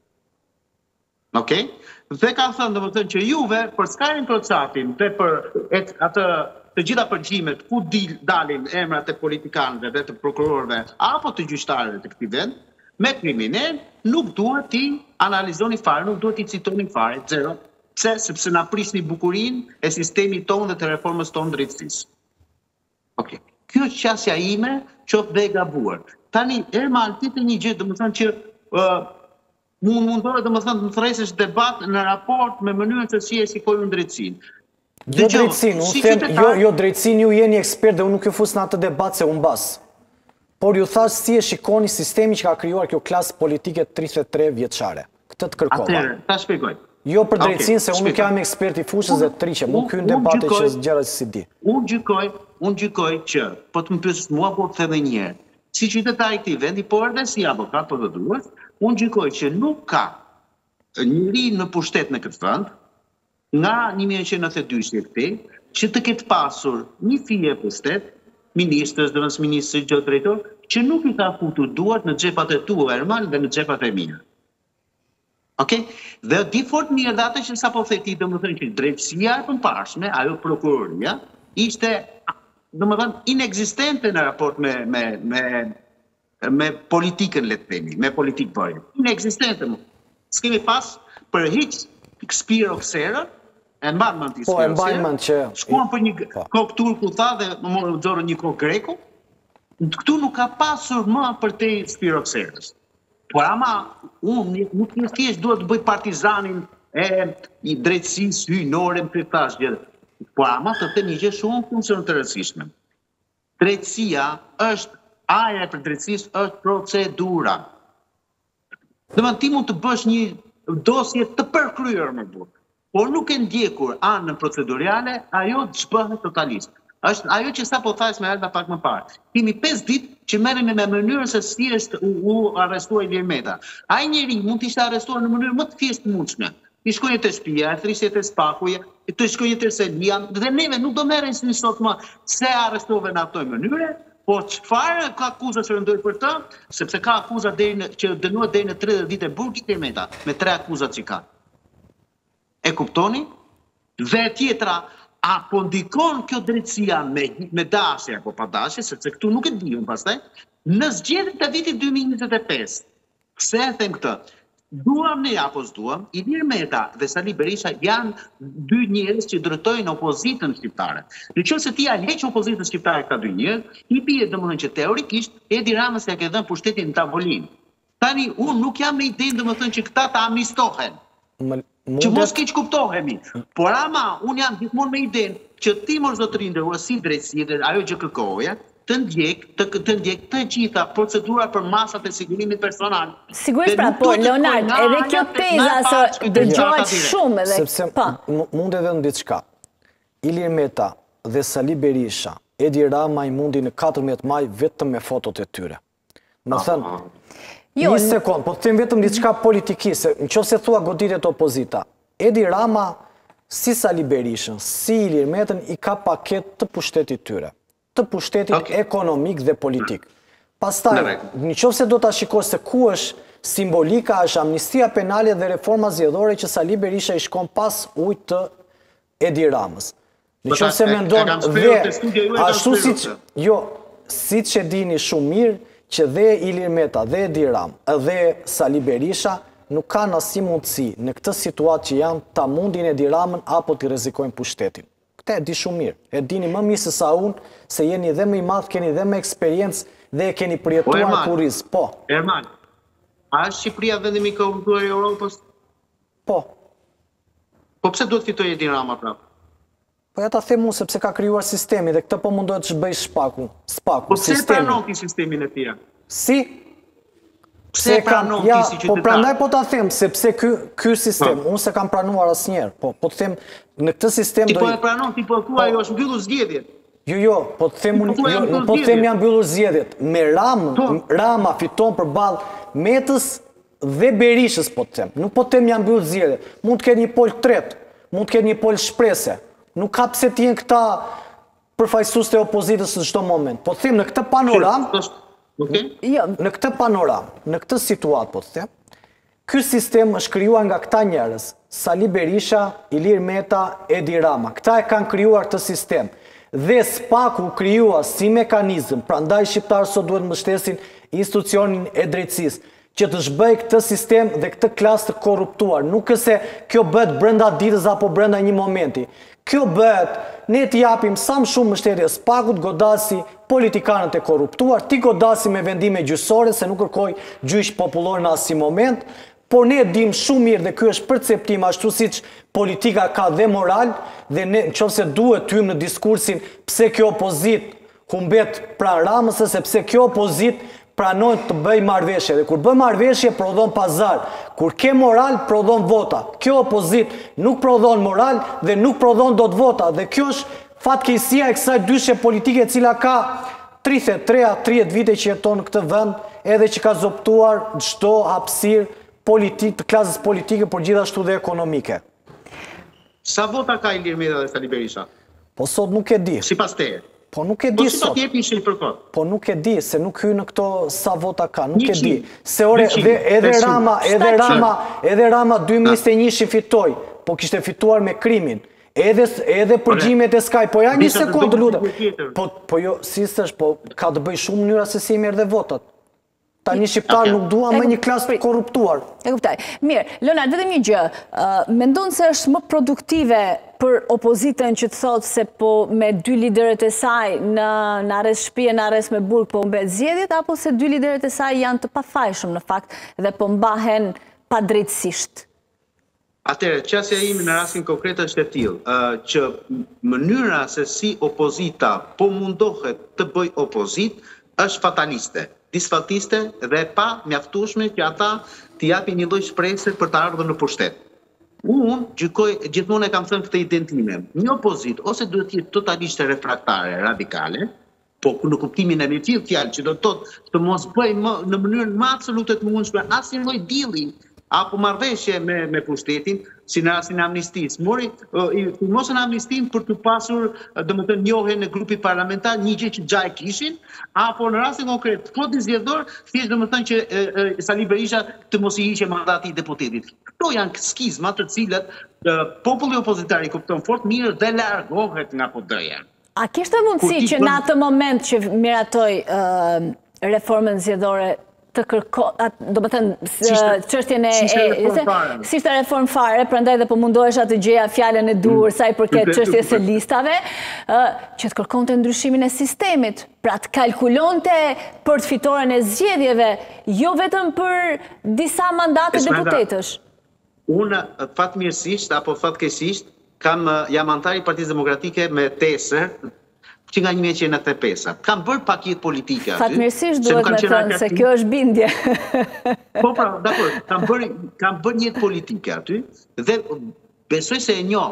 okay? Dhe ka thënë domethënë që juve për skarin procatin dhe për atë të gjitha përgjimet ku dalin emrat e politikanëve dhe të prokurorëve apo të gjyqtarëve të këtij vend, me kriminal nuk duhet t'i analizoni fare, nuk duhet t'i citoni fare, zero. Pse? Sepse na prisni bukurinë e sistemit tonë dhe të reformës tonë drejtësisë. Okej. Kjo është qasja ime, qoftë dhe e gabuar. Tani, Erma Altite një gjë, domethënë që mundohet domethënë të thresësh debat në raport me mënyrën se si e shikojnë drejtësinë. Jo drejtësinë, unë them, jo drejtësinë, ju jeni ekspert dhe unë nuk ju fus në atë debat se unë bas. Por ju thash si e shikoni sistemi që ka krijuar kjo klasë politike 33 vjeçare. Këtë të kërkova. Atëherë, ta shpjegoj. Jo për drejtësinë, se unë nuk jam ekspert i fushës dhe triqe, më hyn debate që gjëra si di. Unë gjykoj që, po të më pyesësh mua, po të them edhe një herë, si qytetar i këtij vendi, por edhe si avokat po të duhet, unë gjykoj që nuk ka njëri në pushtet në këtë vend, nga 1992 këtej, që të ketë pasur një fije pushtet, ministrës, zëvendësministri, gjë drejtor, që nuk i ka futur duart në xhepat e tua Ermal dhe në xhepat e mia. Okej? Dhe di fort mirë dhe atë që sapo the ti, domethënë që drejtësia e përparshme, ajo prokuroria, ishte domethënë inekzistente në raport me politikën, le të themi, me politikë bëjë. Inekzistente. S'kemi pas për hiç Spiro Kserën, e mban mend ti Spiro Kserën. Shkuan për një kokë turku tha dhe më morën dorën një kokë greku. Këtu nuk ka pasur më për te Spiro Kserës. Por ama unë nuk thjesht duhet të bëj partizanin i drejtësisë hyjnore për tash gjë. Por ama të them një gjë shumë funksion të rëndësishme. Drejtësia është aja për drejtësisë është procedura. Domethënë ti mund të bësh një dosje të përkryer më burr, por nuk e ndjekur anën procedurale, ajo ç'bëhet totalisht. Është ajo që sapo thash me Alba pak më parë. Kemi 5 ditë që merremi me mënyrën se si është u arrestuar Ilir Meta. Ai njeri mund të ishte arrestuar në mënyrë më të thjeshtë mundshme. I shkonje të shtëpia, e thrisje të SPAK-uja, të shkonje të Selia, dhe neve nuk do merren si sot më se arrestove në ato mënyre, po çfarë ka akuza që rëndoi për të, sepse ka akuza që dënuar deri në 30 vite burg Ilir Meta, me 3 akuzat që ka. E kuptoni? Dhe tjetra, apo ndikon kjo drejtësia me dashje apo pa dashje, sepse këtu nuk e diun pastaj, në zgjedhjet e vitit 2025. Pse e them këtë? Duam ne apo s'duam, Ilir Meta dhe Sali Berisha janë 2 njerëz që drejtojnë opozitën shqiptare. Nëse ti ja heq opozitën shqiptare këta 2 njerëz, i bie domethënë që teorikisht Edi Rama s'ia ka dhënë pushtetin në tavolinë. Tani unë nuk jam me idenë domethënë që këta ta amnistohen. Që mos keq kuptohemi. Por ama unë jam gjithmonë me idenë që ti mos do të rindërua si drejtësi dhe ajo GKK-ja të ndjek të gjitha procedura për masat e sigurimit personal. Sigurisht pra, po, Leonard, edhe kjo teza se dëgjohet shumë edhe. Sepse mund edhe në diçka. Ilir Meta dhe Sali Berisha, Edi Rama i mundi në 14 maj vetëm me fotot e tyre. Më thënë, Një sekund, po të them vetëm diçka politikise, në qoftë se thua goditjet opozita. Edi Rama, si Sali Berishën, si Ilir Metën, i ka paket të pushtetit tyre. Të pushtetit ekonomik dhe politik. Pastaj, në qoftë se do ta shikosh se ku është simbolika, është amnistia penale dhe reforma zgjedhore që Sali Berisha i shkon pas ujit të Edi Ramës. Në qoftë se mendon dhe ashtu siç e dini shumë mirë që dhe Ilir Meta dhe Edi Ramë dhe Sali Berisha nuk kanë asnjë mundësi në këtë situatë që janë ta mundin Edi Ramën apo të rrezikojnë pushtetin. Këtë e di shumë mirë. E dini më mirë se sa unë, se jeni dhe më i madh, keni dhe më eksperiencë dhe e keni përjetuar kurriz. Po. Erman, a është Shqipëria vendimi i korruptuar i Europës? Po. Po pse duhet fitoj Edi Rama prapë? Po ja ta them unë sepse ka krijuar sistemi dhe këtë po mundohet të shbëj spaku. Po pse pranon ti sistemin e tij? Si? Pse pranon ti si qytetar? Po prandaj po ta them sepse ky sistem unë se kam pranuar asnjëherë. Po të them në këtë sistem do. Ti po e pranon, ti po thua ajo është mbyllur zgjedhjet. Jo, po të them unë, po të them janë mbyllur zgjedhjet. Me Rama fiton përballë Metës dhe Berishës, po të them. Nuk po të them janë mbyllur zgjedhjet. Mund të ketë një pol tretë, mund të ketë një pol shprese. Nuk ka pse të jenë këta përfaqësues të opozitës në çdo moment. Po të them në këtë panoramë, në këtë panoramë, në këtë situatë po të them, ky sistem është krijuar nga këta njerëz, Sali Berisha, Ilir Meta, Edi Rama. Këta e kanë krijuar këtë sistem. Dhe SPAK-u krijuar si mekanizëm, prandaj shqiptarët sot duhet mbështesin institucionin e drejtësisë, që të shbëj këtë sistem dhe këtë klasë të korruptuar. Nuk është se kjo bëhet brenda ditës apo brenda një momenti. Kjo bëhet, ne t'i japim sa më shumë mbështetje SPAK-ut, godasi politikanët e korruptuar, ti godasi me vendime gjyqësore, se nuk kërkoj gjyq popullor në asnjë moment, por ne dim shumë mirë dhe ky është perceptim ashtu siç politika ka dhe moral, dhe ne nëse duhet të hyjmë në diskursin pse kjo opozit humbet pranë Ramës, sepse kjo opozit pranojnë të bëj marrëveshje, dhe kur bëj marrëveshje prodhon pazar, kur ke moral prodhon vota. Kjo opozit nuk prodhon moral dhe nuk prodhon dot vota, dhe kjo është fatkeqësia e kësaj dyshe politike e cila ka 30 vite që jeton në këtë vend, edhe që ka zoptuar çdo hapësirë të klasës politike, por gjithashtu dhe ekonomike. Sa vota ka Ilir Meta dhe Sali Berisha? Po sot nuk e di. Sipas teje? Po nuk e di sot. Po nuk e di, se nuk hy në këto sa vota ka, nuk e di. Se ore, edhe Rama 2021 fitoj, po kishte fituar me krimin. Edhe përgjimet e Sky, po ja një sekundë lutem. Po jo, si s'është, po ka të bëj shumë mënyra se si merr dhe votat. Ta një shqiptar nuk dua me një klasë korruptuar. E kuptoj. Mirë, Leonard, vetëm një gjë. Mendon se është më produktive për opozitën që të thotë se po me dy liderët e saj në arrest shtëpie, në arrest me burg po mbet zgjedhjet, apo se dy liderët e saj janë të pafajshëm në fakt dhe po mbahen padrejtësisht? Atëherë, çështja ime në rastin konkret është e tillë, që mënyra se si opozita po mundohet të bëj opozit është fataliste, disfatiste dhe pa mjaftueshme që ata t'i japin një lloj shpresë për të ardhur në pushtet. Unë gjykoj, gjithmonë e kam thënë këtë identime. Një opozit ose duhet të jetë totalisht refraktare, radikale, po në kuptimin e një tillë fjalë që do të thotë të mos bëjmë në mënyrën më absolute të mundshme asnjë lloj deali apo marrëveshje me pushtetin, si në rastin e amnistisë. Mosën amnistin për të pasur, domethënë, njohjen e grupit parlamentar, një gjë që gjaj kishin, apo në rastin konkret, kodi zgjedhor, thjesht domethënë që Sali Berisha të mos i hiqe mandati i deputetit. Këto janë skizma të cilat populli opozitar i kupton fort mirë dhe largohet nga PD-ja. A kishte mundësi që në atë moment që miratoi reformën zgjedhore të do më thënë, qështjen e... Si shte reform fare, prandaj dhe po mundohesha të gjeja fjallën e duhur sa i përket qështjes e listave, që të kërkonte ndryshimin e sistemit, pra të kalkulonte për të fitoren e zgjedhjeve, jo vetëm për disa mandate deputetësh. Unë fatmirësisht apo fatkeqësisht jam antar i Partisë Demokratike me tesër që nga 1995. Kam bërë pakjet politike aty. Fatmirësisht duhet me thënë se kjo është bindje. Po pra, dakor, kam bërë një politike aty dhe besoj se e njoh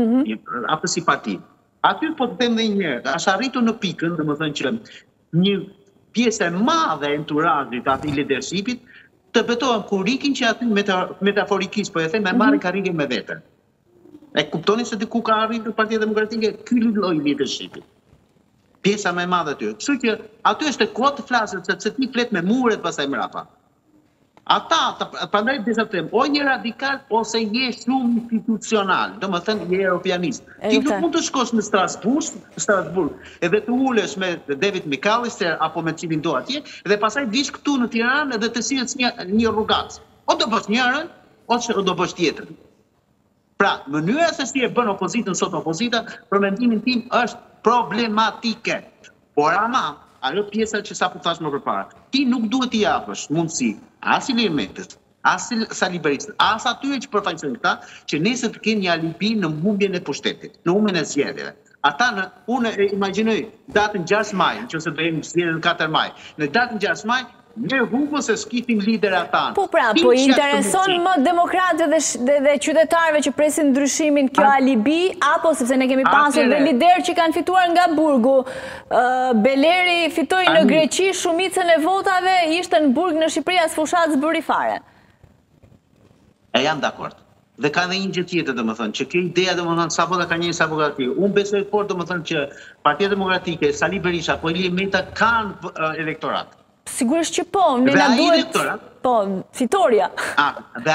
apo si parti. Aty po të them edhe një herë, është arritur në pikën, domethënë që një pjesë e madhe e enturazhit aty leadershipit të betohen kurikin që aty metaforikisht, po e them, e marrin karrigen me vete. E kuptoni se diku ka arritur Partia Demokratike ky lloj leadershipi. Pjesa më e madhe aty. Kështu që aty është kohë të flasët se ti flet me muret pastaj mrapa. Ata, prandaj disa them, o një radikal ose je shumë institucional, do më thënë je europianist. Ti nuk mund të shkosh në Strasburg, edhe të ulesh me David McAllister apo me cilin do atje, dhe pastaj vish këtu në Tiranë edhe të silles një rrugac. O do bësh njërën, ose do bësh tjetrën. Pra, mënyra se si e bën opozitën sot opozita, për mendimin tim është problematike. Por ama, ajo pjesa që sapo thash më përpara, ti nuk duhet t'i japësh mundësi as Ilir Metës, as Sali Berisë, as atyre që përfaqësojnë këta, që nesër të kenë një alibi në humbjen e pushtetit, në humbjen e zgjedhjeve. Ata unë imagjinoj datën 6 maj, nëse do jemi zgjedhjen 4 maj. Në datën 6 maj ne humbëm se skipim lider ata. Po pra, po intereson më demokratët dhe qytetarëve që presin ndryshimin kjo alibi, apo sepse ne kemi pasur dhe lider që kanë fituar nga burgu. Beleri fitoi në Greqi, shumicën e votave ishte në burg, në Shqipëri as fushat zbëri fare. E jam dakord. Dhe ka dhe një gjë tjetër, domethënë, që kjo ideja domethënë sapo ka një sapo ka tjetër. Unë besoj fort domethënë që Partia Demokratike, Sali Berisha apo Ilir Meta kanë elektorat. Sigurisht që po, ne na duhet, po, fitoria. Dhe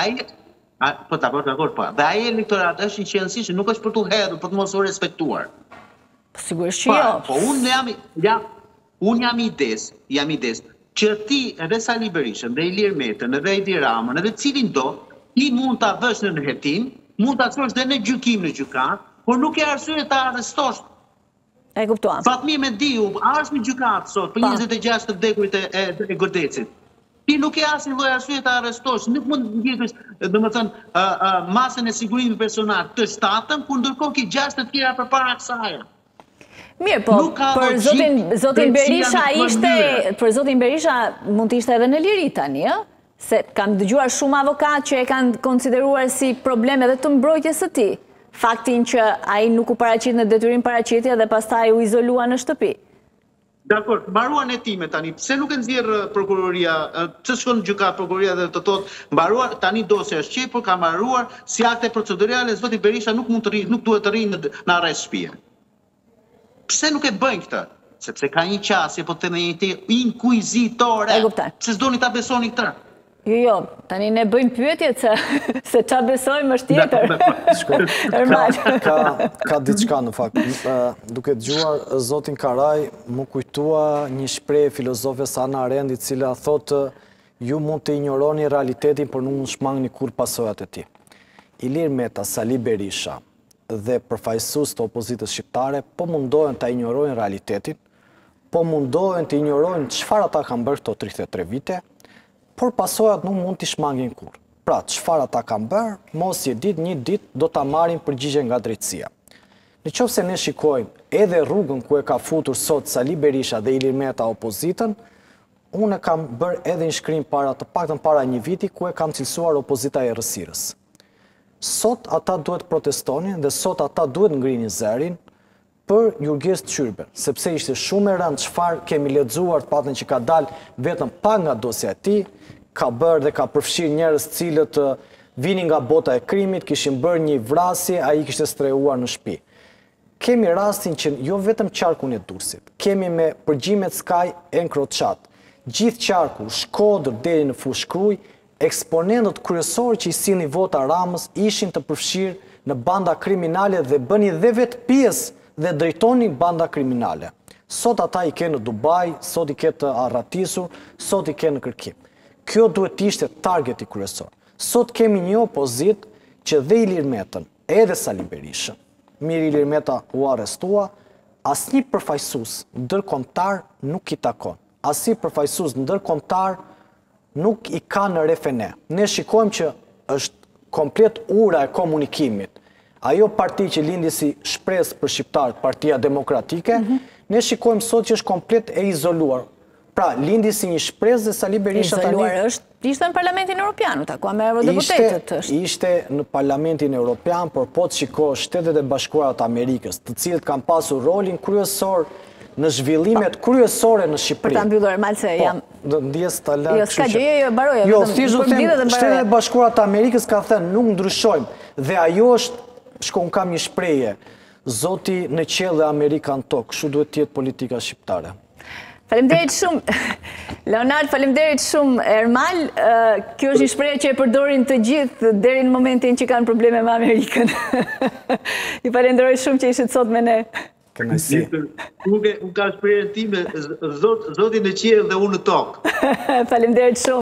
ai elektorat është i qenë nuk është për të hedhur, për të mos u respektuar. Sigurisht që jo. Po unë jam ides që ti edhe Sali Berishën, dhe Ilir Metën, edhe Edi Ramën, edhe cilin do, ti mund ta vësh në hetim, mund ta çosh dhe në gjykim në gjykat, por nuk e arsye ta arrestosh. E kuptuam. Fatmir Mediu, është në gjykat sot për 26 të vdekurit e Gordecit. Ti nuk e asnjë lloj arsye ta arrestosh, nuk mund të ndjekësh, domethënë, masën e sigurimit personal të shtatën, kur ndërkohë ke 6 të tjera përpara kësaj. Mirë, po, për zotin Berisha ishte, për zotin Berisha mund të ishte edhe në liri tani, se kam dëgjuar shumë avokat që e kanë konsideruar si probleme dhe të mbrojtjes së tij. Faktin që ai nuk u paraqit në detyrim paraqitje dhe pastaj u izolua në shtëpi. Dakor, mbaruan hetime tani. Pse nuk e nxjerr prokuroria, pse shkon në gjykat prokuroria dhe të thotë mbaruar tani dosja është qepur, ka mbaruar si akte procedurale, zoti Berisha nuk duhet të rrinë në arrest shtëpie. Pse nuk e bëjnë këtë? Sepse ka një qasje, po të them një inkuizitore. Pse s'doni ta besoni këtë? Jo, tani ne bëjmë pyetjet se qa besojmë është tjetër. Ka diçka në fakt. Duke dëgjuar zotin Karaj, mu kujtua një shprehje filozofes Hannah Arendt, e cila thotë ju mund të injoroni realitetin, por nuk mund shmangni kur pasojat e tij. Ilir Meta, Sali Berisha dhe përfaqësues të opozitës shqiptare po mundohen ta injorojnë realitetin, po mundohen të injorojnë çfarë ata kanë bërë këto 33 vite, por pasojat nuk mund t'i shmangin kur. Pra, çfarë ata kanë bërë, mos një ditë do ta marrin përgjigje nga drejtësia. Në qoftë se ne shikojmë edhe rrugën ku e ka futur sot Sali Berisha dhe Ilir Meta opozitën, unë e kam bërë edhe një shkrim të paktën para një viti ku e kam cilësuar opozita e errësirës. Sot ata duhet protestonin dhe sot ata duhet ngrinin zërin për Jurgjes Çyrben, sepse ishte shumë e rëndë çfarë kemi lexuar të paktën që ka dalë vetëm pa nga dosja e tij, ka bërë dhe ka përfshirë njerëz cilët vinin nga bota e krimit, kishin bërë një vrasje, ai kishte strehuar në shtëpi. Kemi rastin që jo vetëm qarkun e Durrësit, kemi me përgjimet Sky e Encrochat, gjithë qarku, Shkodër deri në Fushkruj, eksponentët kryesorë që i sillnin vota Ramës ishin të përfshirë në banda kriminale dhe bënin dhe vetë pjesë dhe drejtonin banda kriminale. Sot ata i kenë në Dubai, sot i kenë të arratisur, sot i kenë në kërkim. Kjo duhet ishte targeti kryesor. Sot kemi një opozit që dhe Ilir Metën, edhe Sali Berishën, mirë Ilir Meta u arrestua, asnjë përfaqësues ndërkombëtar nuk i takon. Asnjë përfaqësues ndërkombëtar nuk i ka në refene. Ne shikojmë që është komplet ura e komunikimit. Ajo parti që lindi si shpresë për shqiptarët, Partia Demokratike, ne shikojmë sot që është komplet e izoluar. Pra, lindi si një shpresë dhe Sali Berisha tani... Izoluar është, ishte në Parlamentin Europian, takua me eurodeputetët është. Ishte në Parlamentin Europian, por po të shiko Shtetet e Bashkuara të Amerikës, të cilët kanë pasur rolin kryesor në zhvillimet kryesore në Shqipëri. Për ta mbyllur, malse jam... Do ndjes ta larg. Jo, s'ka gjë, jo, baroja. Jo, thjesht do të them, Shtetet e Bashkuara të Amerikës ka thënë nuk ndryshojmë dhe ajo është, unë kam një shprehje, Zoti në qiell dhe Amerika në tokë, kështu duhet të jetë politika shqiptare. Faleminderit shumë, Leonard, faleminderit shumë, Ermal. Kjo është një shprehje që e përdorin të gjithë deri në momentin që kanë probleme me Amerikën. I falenderoj shumë që ishit sot me ne. Kënaqësi. Unë ka shprehjen time, Zoti në qiell dhe unë në tokë. Faleminderit shumë.